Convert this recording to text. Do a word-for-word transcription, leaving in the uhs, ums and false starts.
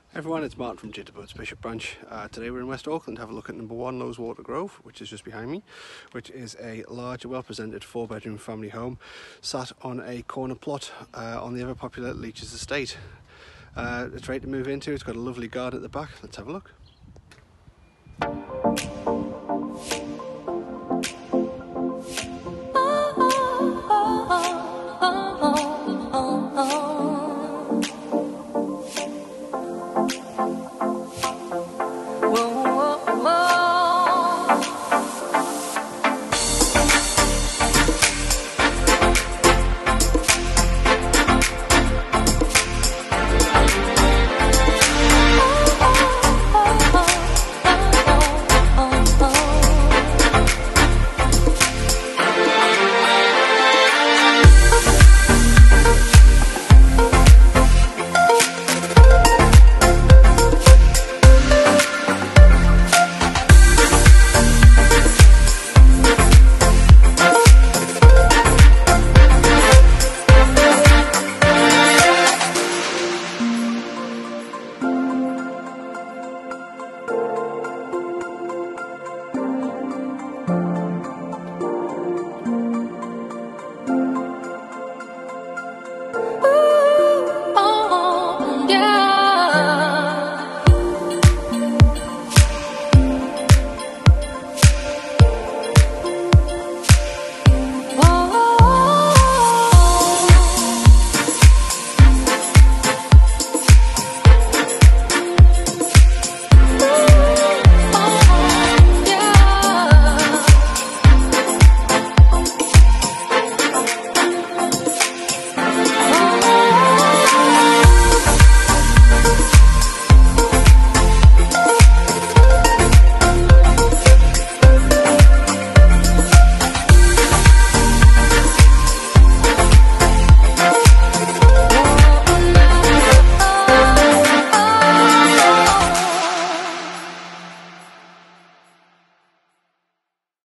Everyone, it's Martin from Jitterbugs Bishop Branch. Uh, today we're in West Auckland to have a look at number one Loweswater Grove, which is just behind me, which is a large, well-presented four-bedroom family home sat on a corner plot uh, on the ever-popular Leeches estate. Uh, it's ready to move into. It's got a lovely garden at the back. Let's have a look.